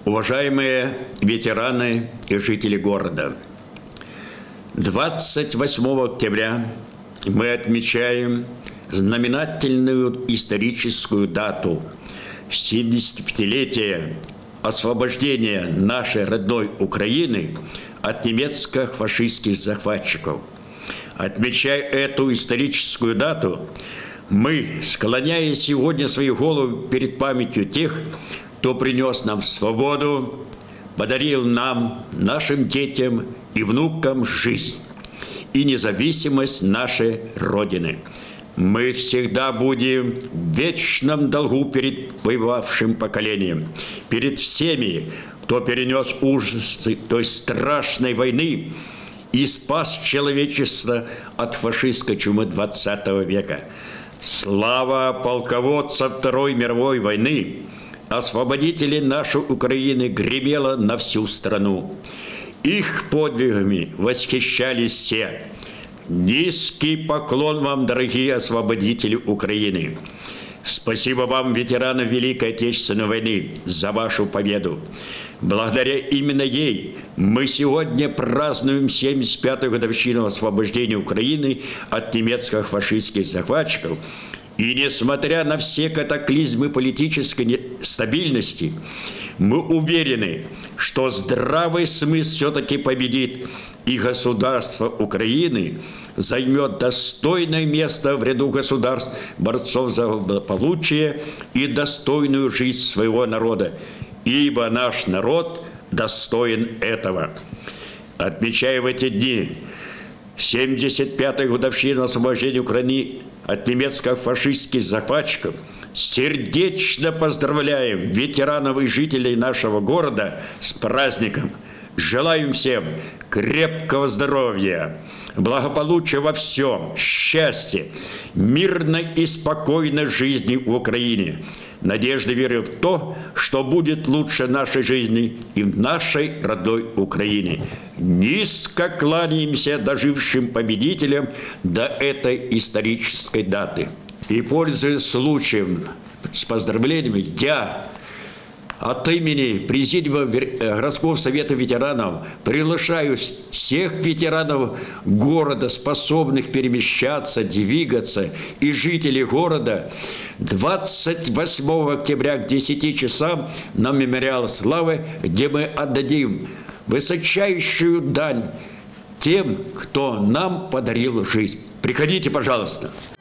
Уважаемые ветераны и жители города, 28 октября мы отмечаем знаменательную историческую дату – 75-летие освобождения нашей родной Украины от немецко-фашистских захватчиков. Отмечая эту историческую дату, мы, склоняя сегодня свои головы перед памятью тех, кто принес нам свободу, подарил нам, нашим детям и внукам жизнь и независимость нашей Родины. Мы всегда будем в вечном долгу перед воевавшим поколением, перед всеми, кто перенес ужасы той страшной войны и спас человечество от фашистской чумы XX века. Слава полководцам Второй мировой войны, освободителей нашей Украины, гремела на всю страну. Их подвигами восхищались все. Низкий поклон вам, дорогие освободители Украины. Спасибо вам, ветераны Великой Отечественной войны, за вашу победу. Благодаря именно ей мы сегодня празднуем 75-ю годовщину освобождения Украины от немецких фашистских захватчиков. И несмотря на все катаклизмы политической нестабильности, мы уверены, что здравый смысл все-таки победит, и государство Украины займет достойное место в ряду государств, борцов за благополучие и достойную жизнь своего народа, ибо наш народ достоин этого. Отмечая в эти дни 75-ю годовщину освобождения Украины от немецко-фашистских захватчиков, сердечно поздравляем ветеранов и жителей нашего города с праздником. Желаем всем крепкого здоровья, благополучия во всем, счастья, мирной и спокойной жизни в Украине. Надежды, веры в то, что будет лучше нашей жизни и в нашей родной Украине. Низко кланяемся дожившим победителям до этой исторической даты. И, пользуясь случаем с поздравлениями, я от имени Президиума городского совета ветеранов приглашаю всех ветеранов города, способных перемещаться, двигаться, и жителей города 28 октября к 10 часам на мемориал славы, где мы отдадим высочайшую дань тем, кто нам подарил жизнь. Приходите, пожалуйста.